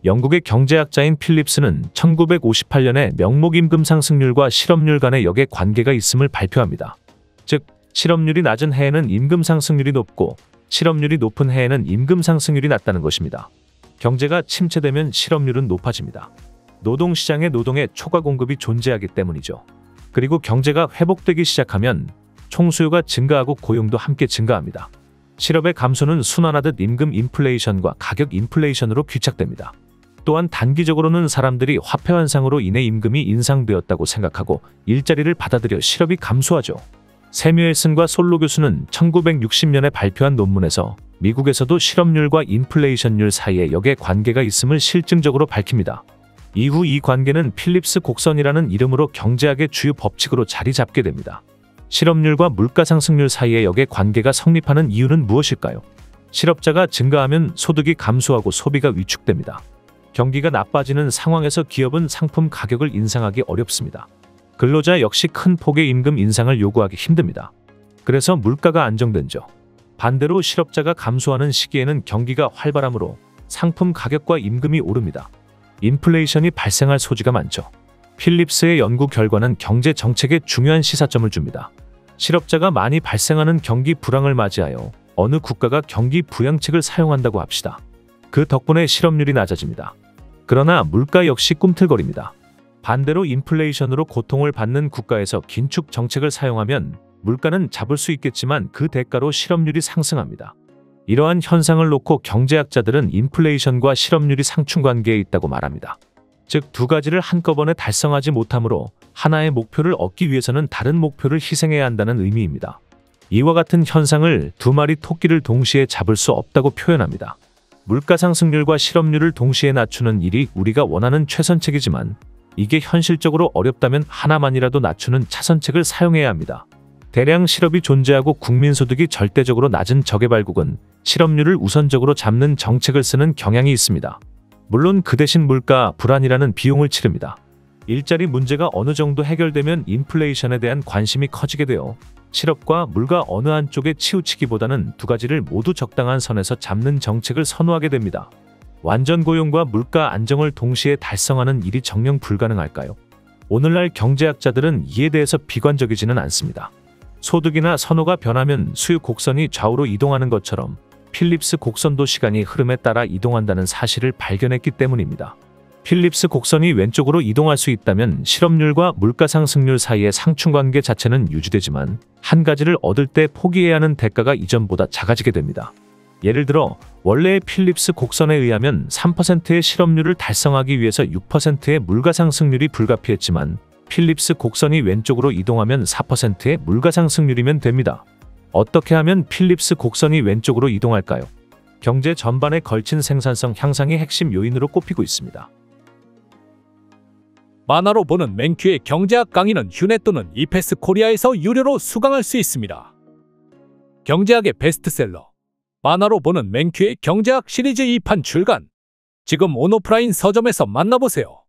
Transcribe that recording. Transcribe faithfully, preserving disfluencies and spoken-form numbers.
영국의 경제학자인 필립스는 천구백오십팔 년에 명목임금 상승률과 실업률 간의 역의 관계가 있음을 발표합니다. 즉, 실업률이 낮은 해에는 임금 상승률이 높고 실업률이 높은 해에는 임금 상승률이 낮다는 것입니다. 경제가 침체되면 실업률은 높아집니다. 노동시장에 노동의 초과 공급이 존재하기 때문이죠. 그리고 경제가 회복되기 시작하면 총수요가 증가하고 고용도 함께 증가합니다. 실업의 감소는 순환하듯 임금 인플레이션과 가격 인플레이션으로 귀착됩니다. 또한 단기적으로는 사람들이 화폐 환상으로 인해 임금이 인상되었다고 생각하고 일자리를 받아들여 실업이 감소하죠. 세뮤엘슨과 솔로 교수는 천구백육십 년에 발표한 논문에서 미국에서도 실업률과 인플레이션율 사이에 역의 관계가 있음을 실증적으로 밝힙니다. 이후 이 관계는 필립스 곡선이라는 이름으로 경제학의 주요 법칙으로 자리 잡게 됩니다. 실업률과 물가 상승률 사이의 역의 관계가 성립하는 이유는 무엇일까요? 실업자가 증가하면 소득이 감소하고 소비가 위축됩니다. 경기가 나빠지는 상황에서 기업은 상품 가격을 인상하기 어렵습니다. 근로자 역시 큰 폭의 임금 인상을 요구하기 힘듭니다. 그래서 물가가 안정되죠. 반대로 실업자가 감소하는 시기에는 경기가 활발하므로 상품 가격과 임금이 오릅니다. 인플레이션이 발생할 소지가 많죠. 필립스의 연구 결과는 경제 정책에 중요한 시사점을 줍니다. 실업자가 많이 발생하는 경기 불황을 맞이하여 어느 국가가 경기 부양책을 사용한다고 합시다. 그 덕분에 실업률이 낮아집니다. 그러나 물가 역시 꿈틀거립니다. 반대로 인플레이션으로 고통을 받는 국가에서 긴축 정책을 사용하면 물가는 잡을 수 있겠지만 그 대가로 실업률이 상승합니다. 이러한 현상을 놓고 경제학자들은 인플레이션과 실업률이 상충관계에 있다고 말합니다. 즉, 두 가지를 한꺼번에 달성하지 못하므로 하나의 목표를 얻기 위해서는 다른 목표를 희생해야 한다는 의미입니다. 이와 같은 현상을 두 마리 토끼를 동시에 잡을 수 없다고 표현합니다. 물가 상승률과 실업률을 동시에 낮추는 일이 우리가 원하는 최선책이지만 이게 현실적으로 어렵다면 하나만이라도 낮추는 차선책을 사용해야 합니다. 대량 실업이 존재하고 국민소득이 절대적으로 낮은 저개발국은 실업률을 우선적으로 잡는 정책을 쓰는 경향이 있습니다. 물론 그 대신 물가 불안이라는 비용을 치릅니다. 일자리 문제가 어느 정도 해결되면 인플레이션에 대한 관심이 커지게 되어 실업과 물가 어느 한쪽에 치우치기보다는 두 가지를 모두 적당한 선에서 잡는 정책을 선호하게 됩니다. 완전 고용과 물가 안정을 동시에 달성하는 일이 정녕 불가능할까요? 오늘날 경제학자들은 이에 대해서 비관적이지는 않습니다. 소득이나 선호가 변하면 수요 곡선이 좌우로 이동하는 것처럼 필립스 곡선도 시간이 흐름에 따라 이동한다는 사실을 발견했기 때문입니다. 필립스 곡선이 왼쪽으로 이동할 수 있다면 실업률과 물가 상승률 사이의 상충관계 자체는 유지되지만 한 가지를 얻을 때 포기해야 하는 대가가 이전보다 작아지게 됩니다. 예를 들어 원래의 필립스 곡선에 의하면 삼 퍼센트의 실업률을 달성하기 위해서 육 퍼센트의 물가 상승률이 불가피했지만 필립스 곡선이 왼쪽으로 이동하면 사 퍼센트의 물가 상승률이면 됩니다. 어떻게 하면 필립스 곡선이 왼쪽으로 이동할까요? 경제 전반에 걸친 생산성 향상이 핵심 요인으로 꼽히고 있습니다. 만화로 보는 맨큐의 경제학 강의는 휴넷 또는 이패스 코리아에서 유료로 수강할 수 있습니다. 경제학의 베스트셀러 만화로 보는 맨큐의 경제학 시리즈 이 판 출간 지금 온오프라인 서점에서 만나보세요.